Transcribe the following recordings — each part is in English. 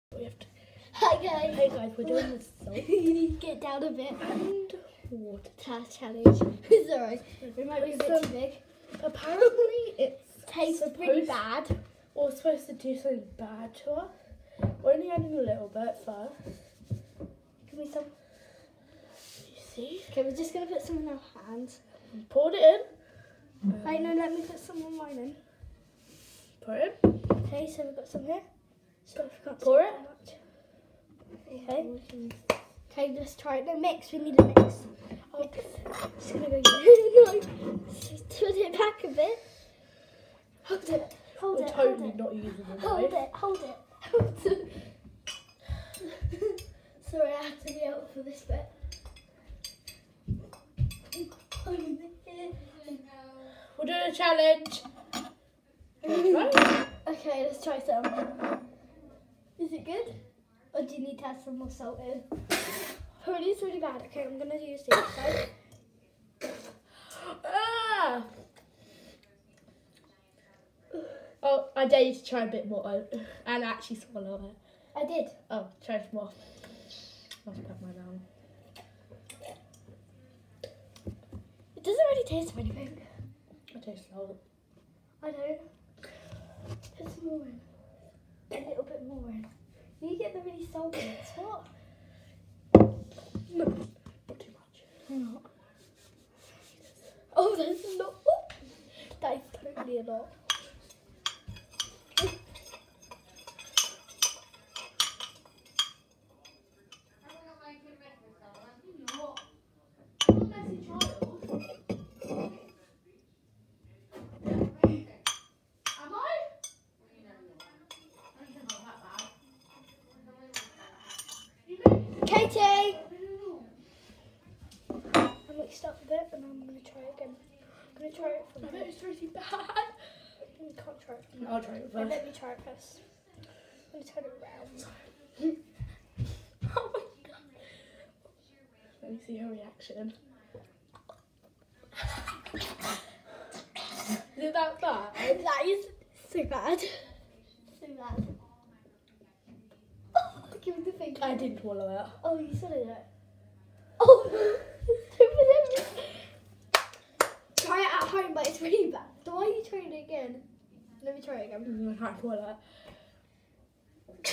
We have to. Hi guys. Hey guys, we're doing this salt You need to get down a bit. and water. Challenge. Sorry, it might be a bit too big. Apparently, it's Tastes pretty bad. Or supposed to do something bad to us. We're only adding a little bit first. Give me some. You see? Okay, we're just gonna put some in our hands. We poured it in. Wait, no, let me put some on mine in. Pour it in. Okay, so we've got some here. So I can't Pour see it. that much. Okay. Okay, let's try it. No, mix. We need a mix. Okay. Just gonna go. No, just put it back a bit. Hold it. Hold We're it. totally hold it. not using the Hold knife. it. Hold it. Hold it. Sorry, I have to be out for this bit. We're doing a challenge. Right? Okay, let's try some. Is it good? Or do you need to add some more salt in? Oh, it is really bad. Okay, I'm going to use the other side. Ah! Oh, I dare you to try a bit more and actually swallow it. I did. Oh, try some more. I'll just put mine down. It doesn't really taste of anything. I taste salt. I don't. Put some more in. A little bit more in. You get the really salty bits. What? No, not too much. Not. Oh, that's a lot. Oh, that is totally a lot. Katie! I mixed up a bit and I'm going to try it again. I'm going to try it from I bet it's really bad. You can't try it from I'll try it Wait, first. let me try it first. I'm going to turn it around. Oh my god. Let me see her reaction. Is it that bad? That is so bad. So bad. Oh, give me the finger. I didn't swallow it. Oh, you swallowed it. Oh, try it at home, but it's really bad. So why are you trying it again? Let me try it again. I'm going to swallow it.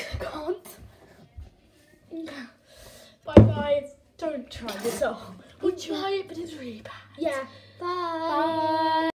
Can't. Bye guys. Don't try this at home. We'll try it, but it's really bad. Yeah. Bye. Bye.